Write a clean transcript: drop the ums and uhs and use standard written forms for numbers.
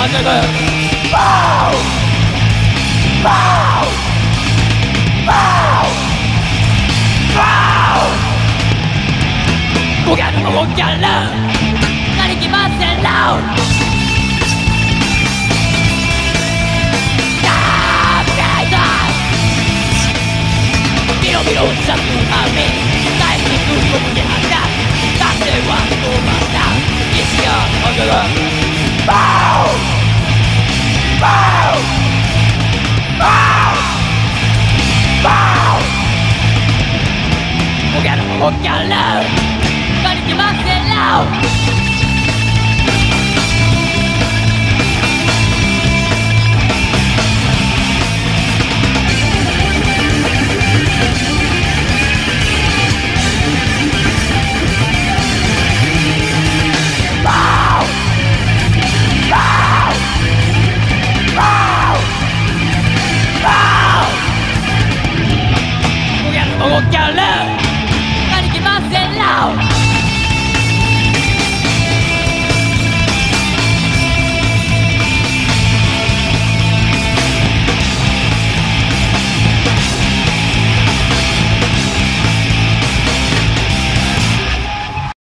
くバーバーバーボキャルもボキャルなりきませんらビロビロしちゃってるため大好き空港にあった男性は止まった意識が上がるバーバーバーバーボキャルもボキャルなりきませんら